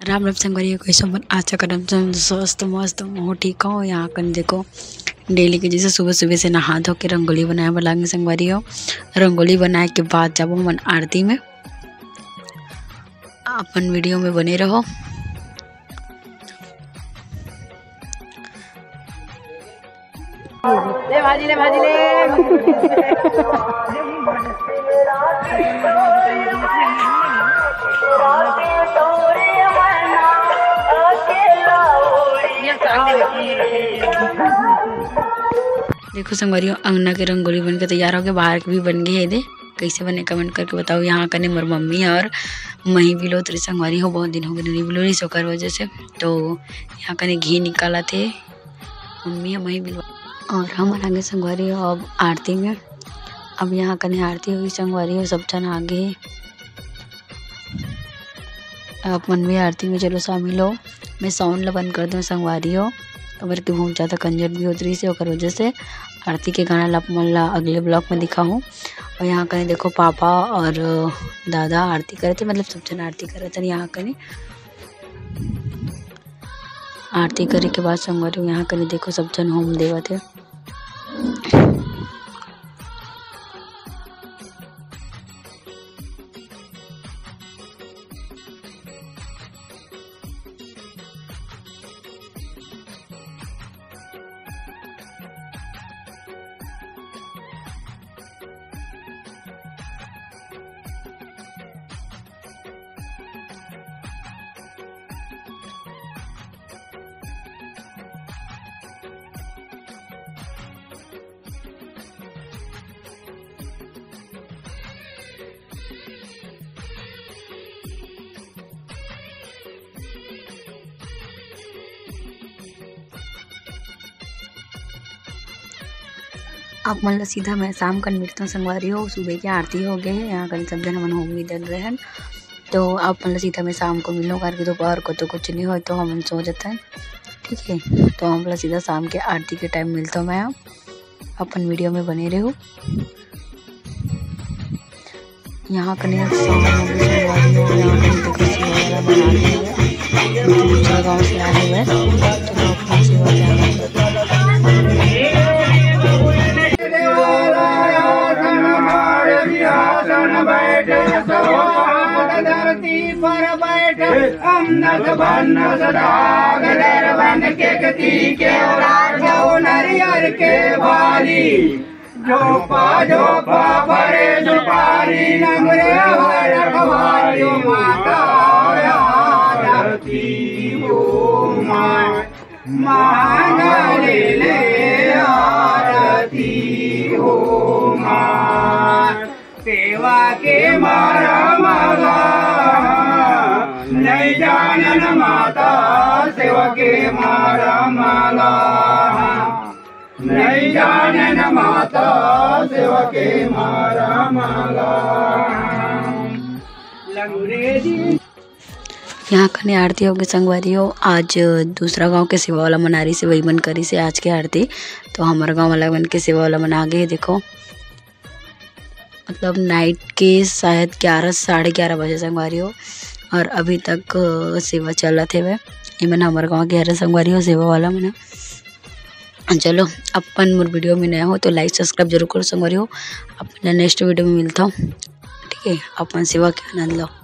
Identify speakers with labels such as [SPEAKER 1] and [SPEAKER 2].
[SPEAKER 1] राम राम संगवारी कैसे मन आशा करम स्वस्थ मस्त हो ठीक हो। यहाँ कर देखो डेली के जैसे सुबह सुबह से नहा धो के रंगोली बनाए वाला संगवारी हो। रंगोली बनाए के बाद जब मन आरती में अपन वीडियो में बने रहो।
[SPEAKER 2] ले भाजी ले भाजी ले
[SPEAKER 1] देखो संगवारियों अंगना के रंगोली बन के तैयार हो गए, बाहर के भी बन गए है। दे कैसे बने कमेंट करके बताओ। यहाँ कने मोर मम्मी है और मही बिलो तेरे संगवारी हो, बहुत दिन हो गए नहीं बिलो नहीं सोकर वजह से। तो यहाँ कने घी निकाला थे मम्मी है मही बिलो और हम आगे संगवारी हो अब आरती में। अब यहाँ कने आरती होगी संगवारी हो, सब जन आगे अब मन भी आरती में चलो शामिल हो। मैं साउंड बंद कर दूँ संगवारी हो, खबर की बहुत ज़्यादा कंजर भी उतरी से और वजह से आरती के गाना ला मल्ला अगले ब्लॉग में दिखा हूँ। और यहाँ कने देखो पापा और दादा आरती करे थे, मतलब सब जन आरती करे थे। यहाँ कने आरती करे के बाद संगवारी यहाँ कने देखो सब जन होम देवा थे। अब मतलब सीधा मैं शाम कर मिलता हूँ संगवारी हो। सुबह की आरती हो गए हैं, यहाँ कहीं सब जन हम होम भी डल रहे हैं। तो अब मतलब सीधा मैं शाम को मिलूँ करके दोपहर को तो कुछ नहीं हो तो हम सो जाते हैं, ठीक है। तो हम मतलब सीधा शाम के आरती के टाइम मिलता हूँ। मैं अपन वीडियो में बने रहो। यहाँ कहीं दूसरा गाँव से आए हुए तो अपना सेवा
[SPEAKER 2] धरती पर बैठे अमनस बनस दागदर बन के गति के राजो नरियर के बारी झोपा भरे झुपारी नगरे रखवारी माता धरती हो मांगले ले आरती हो सेवा के मारा माला नहीं जानन माता सेवा के मारा माला नहीं जानन माता सेवा के मारा माला लंगरे जी।
[SPEAKER 1] यहाँ कने आरती होगी संगवारी हो। आज दूसरा गांव के सेवा वाला मना रही से वही मन करी से आज के आरती। तो हमारा गांव वाला बन के सेवा वाला मना गए। देखो मतलब नाइट के शायद 11 साढ़े 11 बजे संगवारी हो और अभी तक सेवा चला थे वह ये मैंने हमारे गाँव के हर संगवारी हो सेवा वाला मैंने। चलो अपन मोर वीडियो में नया हो तो लाइक सब्सक्राइब जरूर करो संगवारी हो। अपने नेक्स्ट वीडियो में मिलता हूँ, ठीक है। अपन सेवा के आनंद लो।